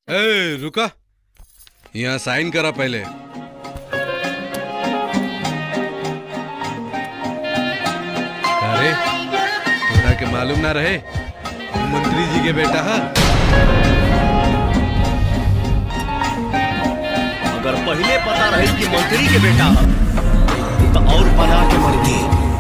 ए रुका, यहाँ साइन करा पहले। अरे तोरा के मालूम ना रहे मंत्री जी के बेटा है? अगर पहले पता रहे कि मंत्री के बेटा है तो और बना के मर गए।